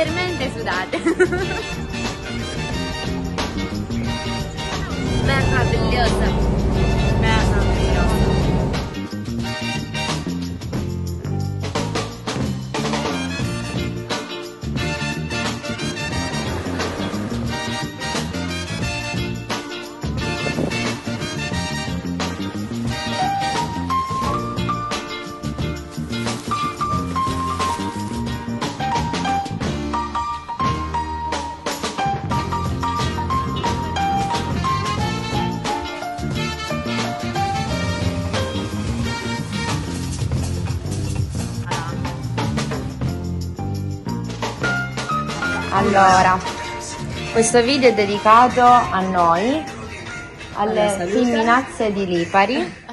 leggermente sudate. Meravigliosa. Meravigliosa. Allora, questo video è dedicato a noi, alle femminazze di Lipari.